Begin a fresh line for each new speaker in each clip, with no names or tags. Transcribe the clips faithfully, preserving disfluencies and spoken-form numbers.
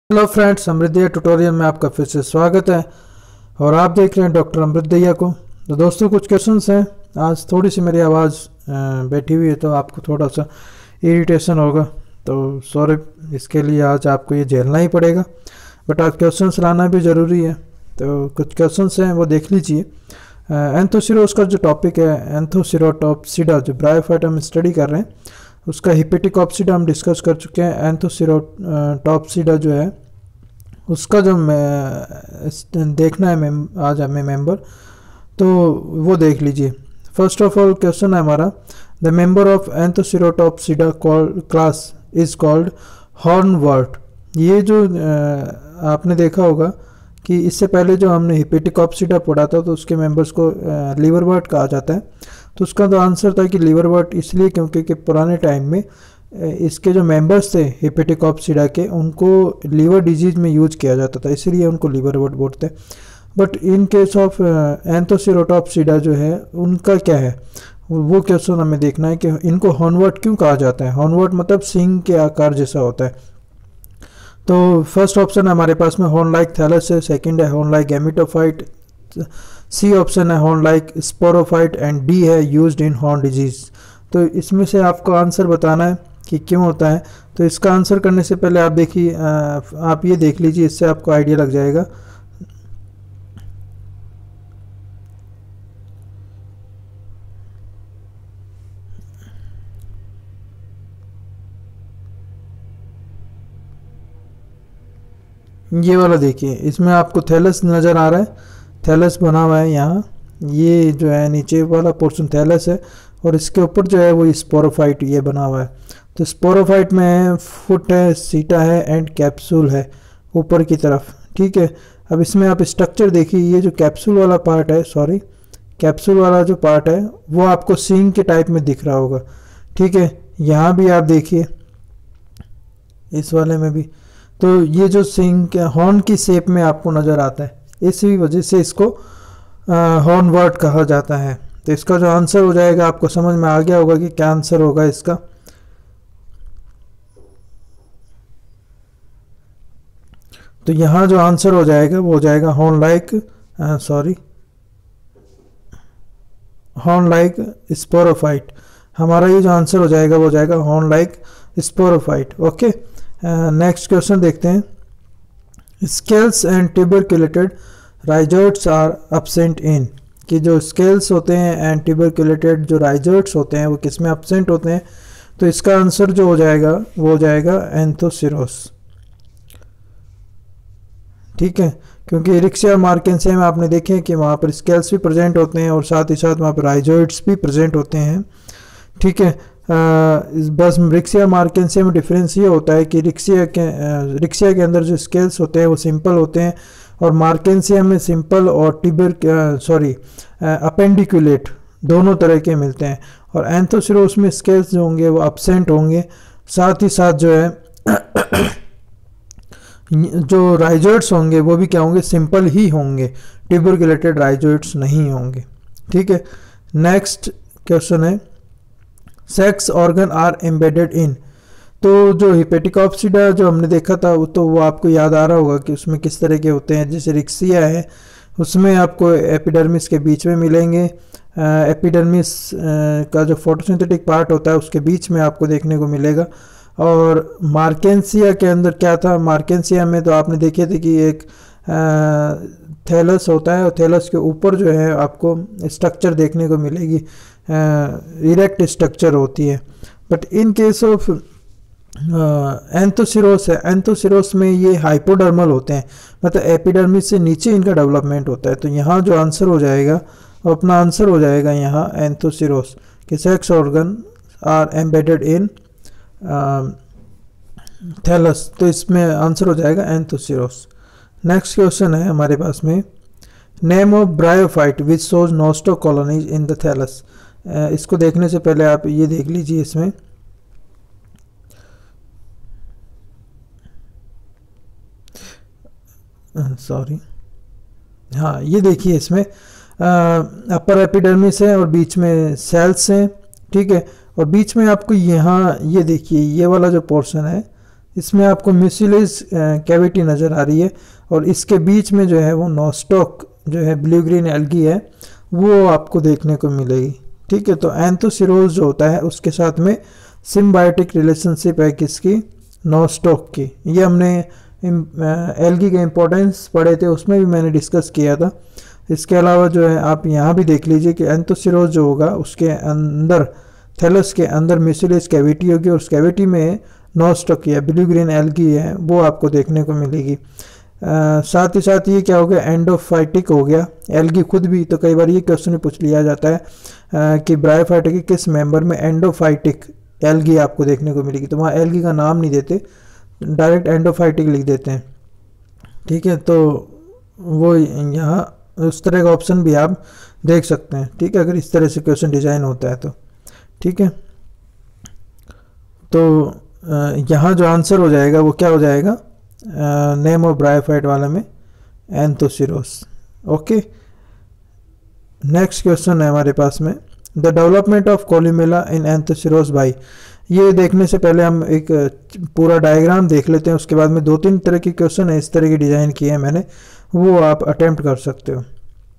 Hello friends, अमृतदैया tutorial में आपका फिर से स्वागत है और आप देख रहे हैं डॉक्टर अमृतदैया को। तो दोस्तों, कुछ क्वेश्चंस हैं। आज थोड़ी सी मेरी आवाज़ बैठी हुई है तो आपको थोड़ा सा इरिटेशन होगा, तो सॉरी, इसके लिए आज आपको ये झेलना ही पड़ेगा। बट आज क्वेश्चंस लाना भी ज़रूरी है, तो कुछ क्वेश्चंस हैं वो देख लीजिए। एंथोसिरोस का जो टॉपिक है, एंथोसिरोटॉप्सिडा, जो ब्रायोफाइट हम स्टडी कर रहे हैं, उसका हिपेटिकॉप्सिडा हम डिस्कस कर चुके हैं। एंथोसिरोटॉप्सिडा जो है उसका जो देखना है मेम आज हमें मेंबर, तो वो देख लीजिए। फर्स्ट ऑफ ऑल क्वेश्चन है हमारा, the member of Anthocerotopsida class is called hornwort. ये जो आपने देखा होगा कि इससे पहले जो हमने हिपेटिकॉप्सिडा पढ़ा था तो उसके मेंबर्स को लीवरवर्ट कहा जाता है। तो उसका तो आंसर था कि लीवरवर्ट इसलिए क्योंकि कि पुराने टाइम में इसके जो मेंबर्स थे हिपेटिकॉप्सिडा के, उनको लीवर डिजीज में यूज किया जाता था, इसलिए उनको लीवरवर्ट बोलते हैं। But in case of Anthocerotopsida जो है उनका क्या है, वो क्वेश्चन हमें देखना है कि इनको हॉर्नवर्ट क्यों कहा जाता है। हॉर्नवर्ट मतलब सींग के आकार जैसा होता है। तो फर्स्ट ऑप्शन हमारे पास में हॉर्न लाइक थैलस है, सेकंड है horn like gametophyte, C option है horn like sporophyte and D है यूज्ड इन हॉर्न डिजीज। तो इसमें से आपको आंसर बताना है कि क्यों होता है। तो इसका आंसर करने से पहले आप देखिए, आप ये देख लीजिए, इससे आपको आइडिया लग जाएगा। ये वाला देखिए, इसमें आपको थैलस नज़र आ रहा है, थैलस बना हुआ है यहाँ। ये जो है नीचे वाला पोर्शन थैलस है और इसके ऊपर जो है वो स्पोरोफाइट ये बना हुआ है। तो स्पोरोफाइट में फुट है, सीटा है एंड कैप्सूल है ऊपर की तरफ। ठीक है, अब इसमें आप स्ट्रक्चर देखिए, ये जो कैप्सूल वाला पार्ट है, सॉरी कैप्सूल वाला जो पार्ट है वो आपको सींग के टाइप में दिख रहा होगा। ठीक है, यहाँ भी आप देखिए, इस वाले में भी, तो ये जो सींग के हॉर्न की शेप में आपको नज़र आता है, इसी वजह से इसको हॉर्नवर्ट कहा जाता है। तो इसका जो आंसर हो जाएगा, आपको समझ में आ गया होगा कि क्या आंसर होगा इसका। तो यहाँ जो आंसर हो जाएगा वो हो जाएगा horn like, sorry horn like sporophyte. हमारा ये जो आंसर हो जाएगा वो हो जाएगा horn like sporophyte. Okay, next question देखते हैं। Scales and tuberculated rhizoids are absent in, कि जो स्केल्स होते हैं एंड ट्यूबरक्युलेटेड जो राइजोइड्स होते हैं वो किस में एब्सेंट होते हैं। तो इसका आंसर जो हो जाएगा वो हो जाएगा एंथोसिरोस। ठीक है, क्योंकि इरिक्सिया मार्केंसिया में आपने देखे कि वहाँ पर स्केल्स भी प्रेजेंट होते हैं और साथ ही साथ वहाँ पर राइजोइड्स भी प्रेजेंट होते हैं। ठीक है, आ, बस रिक्सिया मार्केंसिया में डिफरेंस ये होता है कि रिक्सिया के रिक्सिया के अंदर जो स्केल्स होते हैं वो सिंपल होते हैं और मार्केंसिया में सिंपल और टिबर सॉरी अपेंडिकुलेट दोनों तरह के मिलते हैं। और एंथोसिरोस में स्केल्स जो होंगे वो एब्सेंट होंगे, साथ ही साथ जो है जो राइजोइड्स होंगे वो भी क्या होंगे, सिंपल ही होंगे, ट्यूबरक्युलेटेड राइजोइड्स नहीं होंगे। ठीक है, नेक्स्ट क्वेश्चन है, sex organ are embedded in. तो जो हिपेटिकॉप्सिडा जो हमने देखा था वो तो वो आपको याद आ रहा होगा कि उसमें किस तरह के होते हैं। जैसे रिक्सिया है उसमें आपको एपिडर्मिस के बीच में मिलेंगे, एपिडर्मिस का जो फोटोसिंथेटिक पार्ट होता है उसके बीच में आपको देखने को मिलेगा। और मार्केंसिया के अंदर क्या था, मार्केंसिया में तो आपने देखे थे कि एक थैलस होता है और थैलस के ऊपर जो है आपको स्ट्रक्चर देखने को मिलेगी, इरेक्ट स्ट्रक्चर होती है। But in case of Anthoceros है, एंथोसिरोस में ये हाइपोडर्मल होते हैं, मतलब एपिडर्मिस से नीचे इनका डेवलपमेंट होता है। तो यहाँ जो आंसर हो जाएगा, अपना आंसर हो जाएगा यहाँ एंथोसिरोस कि sex organ are embedded in thallus. तो इसमें आंसर हो जाएगा एंथोसिरोस। नेक्स्ट क्वेश्चन है हमारे पास में, name of bryophyte which shows Nostoc colonies in the thallus. इसको देखने से पहले आप ये देख लीजिए, इसमें सॉरी हाँ ये देखिए, इसमें अपर एपिडर्मिस है और बीच में सेल्स हैं। ठीक है, और बीच में आपको यहाँ ये देखिए, ये वाला जो पोर्शन है इसमें आपको म्यूसिलेज कैविटी नज़र आ रही है और इसके बीच में जो है वो नोस्टॉक जो है ब्लू ग्रीन एल्गी है वो आपको देखने को मिलेगी। ठीक है, तो एंथोसिरोज जो होता है उसके साथ में सिम्बायोटिक रिलेशनशिप है किसकी, नोस्टॉक की। ये हमने एल्गी के इम्पोर्टेंस पढ़े थे, उसमें भी मैंने डिस्कस किया था। इसके अलावा जो है आप यहाँ भी देख लीजिए कि एंथोसिरोज जो होगा उसके अंदर थैलस के अंदर म्यूसिलेज कैविटी होगी और उस कैविटी में नोस्टॉक या ब्लू ग्रीन एल्गी है वो आपको देखने को मिलेगी। आ, साथ ही साथ ये क्या हो गया, एंडोफाइटिक हो गया एल्गी खुद भी। तो कई बार ये क्वेश्चन भी पूछ लिया जाता है आ, कि ब्रायोफाइटा के किस मेंबर में एंडोफाइटिक एल्गी आपको देखने को मिलेगी। तो वहाँ एल्गी का नाम नहीं देते, डायरेक्ट एंडोफाइटिक लिख देते हैं। ठीक है, तो वो यहाँ उस तरह का ऑप्शन भी आप देख सकते हैं। ठीक है, अगर इस तरह से क्वेश्चन डिज़ाइन होता है तो। ठीक है, तो यहाँ जो आंसर हो जाएगा वो क्या हो जाएगा, नेम ऑफ ब्रायोफाइट वाला में एंथोसिरोस। ओके, नेक्स्ट क्वेश्चन है हमारे पास में, the development of columella in Anthoceros by. ये देखने से पहले हम एक पूरा डायग्राम देख लेते हैं, उसके बाद में दो तीन तरह के क्वेश्चन है इस तरह के डिज़ाइन किए हैं मैंने, वो आप अटेम्प्ट कर सकते हो।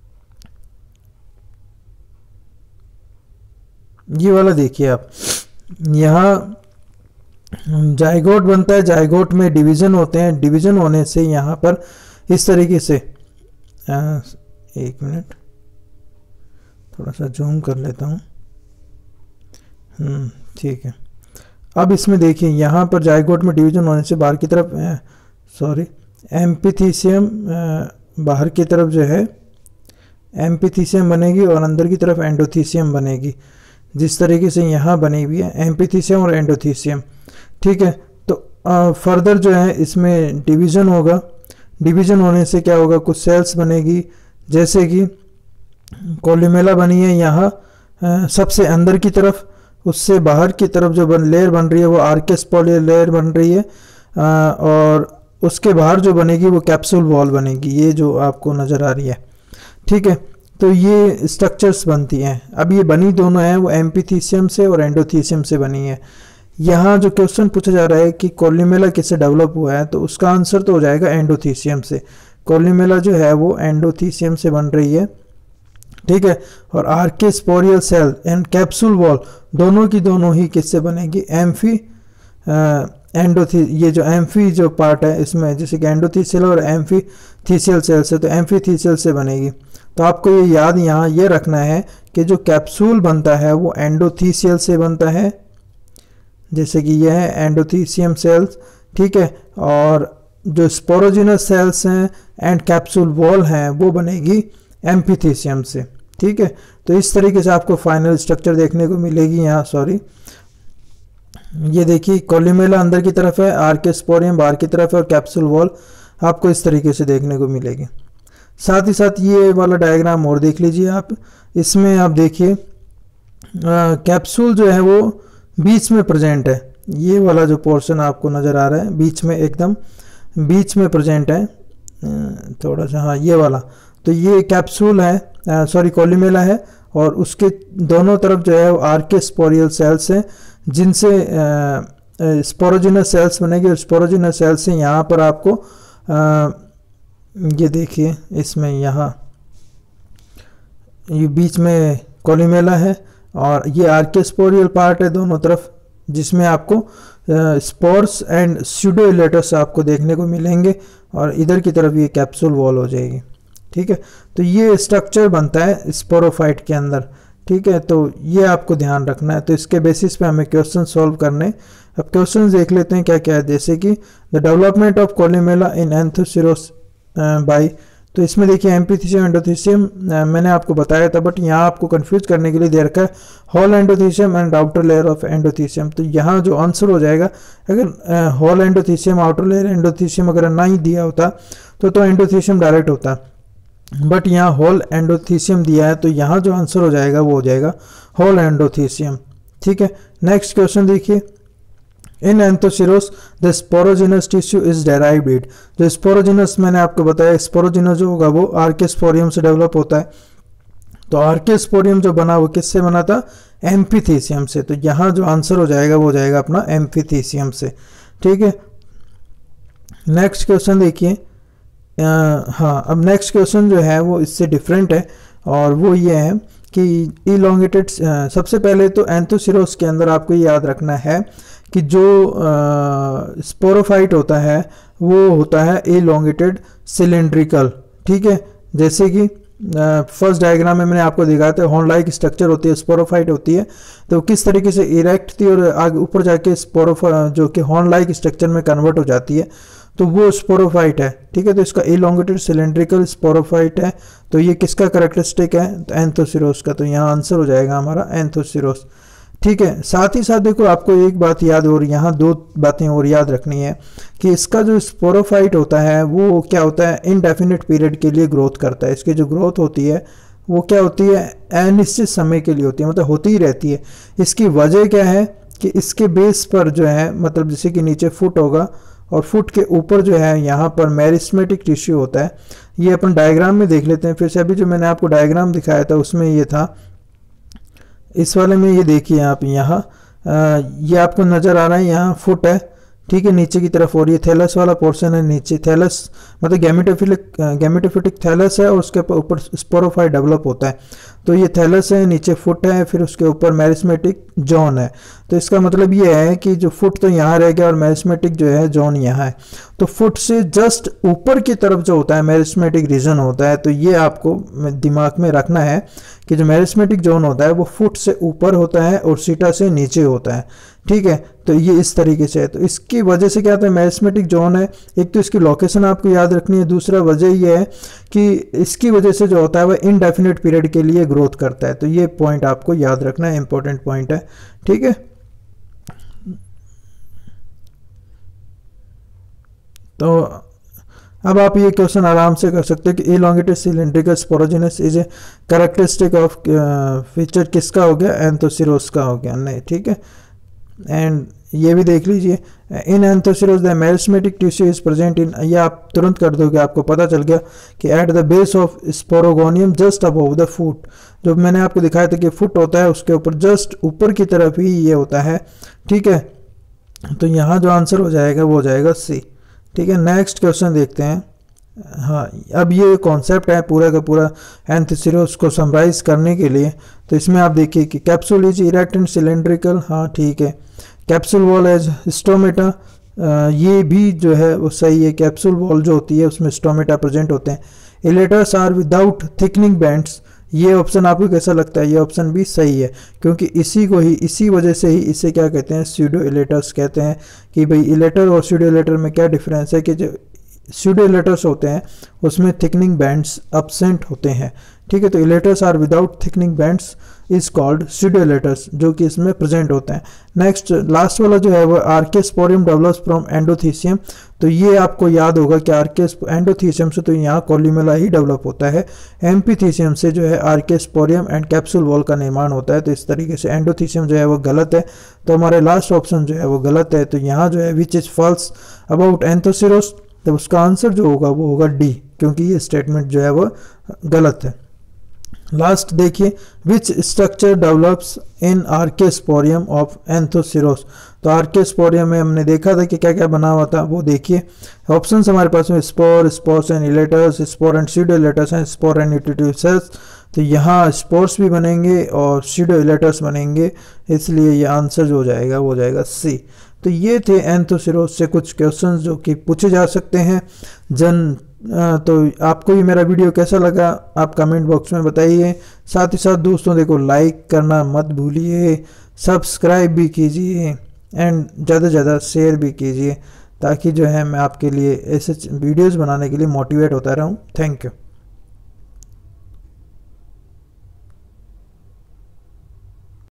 ये वाला देखिए आप, यहाँ जाइगोट बनता है, जाइगोट में डिवीज़न होते हैं, डिवीज़न होने से यहाँ पर इस तरीके से आ, एक मिनट थोड़ा सा जूम कर लेता हूँ। हम्म ठीक है, अब इसमें देखिए यहाँ पर जाइगोट में डिवीज़न होने से बाहर की तरफ सॉरी एम्पिथीसियम बाहर की तरफ जो है एम्पिथीसियम बनेगी और अंदर की तरफ एंडोथीसियम बनेगी, जिस तरीके से यहाँ बनी हुई है एम्पिथीसियम और एंडोथीसियम। ठीक है, तो फर्दर जो है इसमें डिवीज़न होगा, डिवीज़न होने से क्या होगा, कुछ सेल्स बनेगी, जैसे कि कोलुमेला बनी है यहाँ सबसे अंदर की तरफ, उससे बाहर की तरफ जो बन लेयर बन रही है वो आर्केस पॉली लेयर बन रही है, आ, और उसके बाहर जो बनेगी वो कैप्सूल वॉल बनेगी, ये जो आपको नज़र आ रही है। ठीक है, तो ये स्ट्रक्चर्स बनती हैं। अब ये बनी दोनों हैं, वो एम्पिथीसियम से और एंडोथीसियम से बनी है। यहाँ जो क्वेश्चन पूछा जा रहा है कि कोलुमेला किससे डेवलप हुआ है, तो उसका आंसर तो हो जाएगा एंडोथीसियम से। कोलुमेला जो है वो एंडोथीसियम से बन रही है। ठीक है, और archesporial cell and capsule wall दोनों की दोनों ही किससे बनेगी, एम्फी एंडोथी ये जो एम्फी जो पार्ट है इसमें, जैसे कि एंडोथीसियल और एम्फीथीसियल सेल से, तो एम्फीथीसियल से बनेगी। तो आपको ये याद यहाँ ये रखना है कि जो कैप्सूल बनता है वो एंडोथीसियल से बनता है, जैसे कि यह है एंडोथीसियम सेल्स। ठीक है, और जो स्पोरोजिनस सेल्स हैं एंड कैप्सूल वॉल हैं वो बनेगी एम्फीथीसियम से। ठीक है, तो इस तरीके से आपको फाइनल स्ट्रक्चर देखने को मिलेगी। यहाँ सॉरी ये देखिए कोलुमेला अंदर की तरफ है, आर्केस्पोरियम बाहर की तरफ है और कैप्सूल वॉल आपको इस तरीके से देखने को मिलेगी। साथ ही साथ ये वाला डायग्राम और देख लीजिए आप, इसमें आप देखिए कैप्सूल जो है वो बीच में प्रेजेंट है, ये वाला जो पोर्शन आपको नज़र आ रहा है बीच में, एकदम बीच में प्रेजेंट है थोड़ा सा, हाँ ये वाला, तो ये कैप्सूल है सॉरी कोलुमेला है, और उसके दोनों तरफ जो है वो आर्केस्पोरियल सेल्स हैं, जिनसे स्पोरोजिनस सेल्स बनेगी, और स्पोरोजिनस सेल्स से यहाँ पर आपको आ, ये देखिए इसमें यहाँ ये बीच में कोलुमेला है और ये आर्केस्पोरियल पार्ट है दोनों तरफ, जिसमें आपको स्पोर्स एंड स्यूडोइलेटस आपको देखने को मिलेंगे, और इधर की तरफ ये कैप्सूल वॉल हो जाएगी। ठीक है, तो ये स्ट्रक्चर बनता है स्पोरोफाइट के अंदर। ठीक है, तो ये आपको ध्यान रखना है। तो इसके बेसिस पे हमें क्वेश्चन सॉल्व करने। अब क्वेश्चन देख लेते हैं क्या क्या है, जैसे कि the development of columella in Anthoceros by. तो इसमें देखिए एम्पिथीसियम एंडोथीसियम मैंने आपको बताया था, बट यहाँ आपको कंफ्यूज करने के लिए दे रखा है whole endothecium and outer layer of endothecium. तो यहाँ जो आंसर हो जाएगा, अगर whole endothecium outer layer endothecium अगर ना ही दिया होता तो तो एंडोथीसियम डायरेक्ट होता, बट यहाँ होल एंडोथीसियम दिया है, तो यहाँ जो आंसर हो जाएगा वो हो जाएगा होल एंडोथीसियम। ठीक है, नेक्स्ट क्वेश्चन देखिए, in Anthoceros the sporogenous tissue is derived it. जो स्पोरोजिनस मैंने आपको बताया, स्पोरोजिनस जो होगा वो आर्केस्पोरियम से डेवलप होता है। तो आर्केस्पोरियम जो बना वो किससे बना था, एम्फीथीसियम से। तो यहाँ जो आंसर हो जाएगा वो हो जाएगा अपना एम्फीथीसियम से। ठीक है, नेक्स्ट क्वेश्चन देखिए, हाँ अब नेक्स्ट क्वेश्चन जो है वो इससे डिफरेंट है, और वो ये है कि इलोंगेटेड, सबसे पहले तो एंथोसिरोस के अंदर आपको याद रखना है कि जो स्पोरोफाइट होता है वो होता है इलोंगेटेड सिलेंड्रिकल, ठीक है। जैसे कि फर्स्ट डायग्राम में मैंने आपको दिखाया था हॉर्न लाइक स्ट्रक्चर होती है, स्पोरोफाइट होती है, तो किस तरीके से इरेक्ट थी और आगे ऊपर जाके स्पोरोफा जो कि हॉर्न लाइक स्ट्रक्चर में कन्वर्ट हो जाती है, तो वो स्पोरोफाइट है, ठीक है। तो इसका इलोंगेटेड सिलेंड्रिकल स्पोरोफाइट है। तो ये किसका करेक्टरिस्टिक है, तो एंथोसिरोस का। तो यहाँ आंसर हो जाएगा हमारा एंथोसिरोस, ठीक है। साथ ही साथ देखो आपको एक बात याद, और यहाँ दो बातें और याद रखनी है कि इसका जो स्पोरोफाइट होता है वो क्या होता है, इनडेफिनिट पीरियड के लिए ग्रोथ करता है। इसकी जो ग्रोथ होती है वो क्या होती है, अनिश्चित समय के लिए होती है, मतलब होती ही रहती है। इसकी वजह क्या है कि इसके बेस पर जो है, मतलब जैसे कि नीचे फुट होगा और फुट के ऊपर जो है यहाँ पर मेरिस्मेटिक टिश्यू होता है। ये अपन डायग्राम में देख लेते हैं फिर से। अभी जो मैंने आपको डायग्राम दिखाया था उसमें ये था, इस वाले में ये देखिए आप यहाँ, ये आपको नज़र आ रहा है, यहाँ फुट है, ठीक है, नीचे की तरफ, और ये थैलस वाला पोर्शन है नीचे। थैलस मतलब गैमेटोफिलिक गैमेटोफिटिक थैलस है और उसके ऊपर स्पोरोफाइट डेवलप होता है। तो ये थैलस है, नीचे फुट है, फिर उसके ऊपर मेरिस्मेटिक जोन है। तो इसका मतलब ये है कि जो फुट तो यहाँ रह गया और मेरिस्मेटिक जो है जोन यहाँ है। तो फुट से जस्ट ऊपर की तरफ जो होता है मेरिस्मेटिक रीजन होता है। तो ये आपको दिमाग में रखना है कि जो मेरिस्मेटिक जोन होता है वो फुट से ऊपर होता है और सीटा से नीचे होता है, ठीक है। तो ये इस तरीके से है। तो इसकी वजह से क्या होता है, मेरिस्मेटिक जोन है, एक तो इसकी लोकेशन आपको याद रखनी है, दूसरा वजह ये है कि इसकी वजह से जो होता है वह इनडेफिनिट पीरियड के लिए ग्रोथ करता है। तो ये पॉइंट आपको याद रखना है, इंपॉर्टेंट पॉइंट है, ठीक है। तो अब आप ये क्वेश्चन आराम से कर सकते हैं कि elongated cylindrical sporogenous is a characteristic of feature किसका हो गया, एंथोसिरोस का हो गया, नहीं, ठीक है। एंड ये भी देख लीजिए, in Anthoceros the meristematic tissue is present in, ये आप तुरंत कर दोगे, आपको पता चल गया कि at the base of sporogonium just above the foot. जो मैंने आपको दिखाया था कि फुट होता है उसके ऊपर जस्ट ऊपर की तरफ ही ये होता है, ठीक है। तो यहाँ जो आंसर हो जाएगा वो हो जाएगा सी, ठीक है। नेक्स्ट क्वेश्चन देखते हैं। हाँ, अब ये कॉन्सेप्ट है पूरा का पूरा एंथोसिरोस को समराइज करने के लिए। तो इसमें आप देखिए कि capsule is erect and cylindrical, हाँ ठीक है। कैप्सूल वॉल एज स्टोमेटा, ये भी जो है वो सही है। कैप्सूल वॉल जो होती है उसमें स्टोमेटा प्रेजेंट होते हैं। Elaters are without thickening bands, ये ऑप्शन आपको कैसा लगता है, ये ऑप्शन भी सही है, क्योंकि इसी को ही, इसी वजह से ही इसे क्या कहते हैं, स्यूडो इलेटर्स कहते हैं। कि भाई इलेटर और स्यूडो इलेटर में क्या डिफरेंस है कि जो स्यूडो इलेटर्स होते हैं उसमें थिकनिंग बैंड्स एब्सेंट होते हैं, ठीक है। तो elaters are without thickening bands is called pseudo elaters, जो कि इसमें प्रेजेंट होते हैं। नेक्स्ट लास्ट वाला जो है वो आर्केस्पोरियम डेवलप्स फ्रॉम एंडोथीसियम। तो ये आपको याद होगा कि आर्केस एंडोथीसियम से तो यहाँ कोलिमेला ही डेवलप होता है, एम्पीथीसियम से जो है आर्केस्पोरियम एंड कैप्सूल वॉल का निर्माण होता है। तो इस तरीके से एंडोथीसियम जो है वो गलत है, तो हमारे लास्ट ऑप्शन जो है वो गलत है। तो यहाँ जो है which is false about Anthoceros, तो उसका आंसर जो होगा वो होगा डी, क्योंकि ये स्टेटमेंट जो है वो गलत है। लास्ट देखिए, which structure develops in archesporium of Anthoceros. तो आर्केस्पोरियम में हमने देखा था कि क्या क्या बना हुआ था, वो देखिए ऑप्शंस हमारे पास में spore, spores and elaters, spore and pseudo elaters हैं, स्पोर एंड न्यूट्रिटिव सेल्स। तो यहाँ स्पोर्स भी बनेंगे और स्यूडो इलेटर्स बनेंगे, इसलिए ये आंसर जो हो जाएगा वो हो जाएगा सी। तो ये थे एंथोसिरोस से कुछ क्वेश्चंस जो कि पूछे जा सकते हैं जन। तो आपको ये मेरा वीडियो कैसा लगा आप कमेंट बॉक्स में बताइए। साथ ही साथ दोस्तों देखो लाइक करना मत भूलिए, सब्सक्राइब भी कीजिए एंड ज़्यादा से ज़्यादा शेयर भी कीजिए, ताकि जो है मैं आपके लिए ऐसे वीडियोस बनाने के लिए मोटिवेट होता रहूँ। Thank you.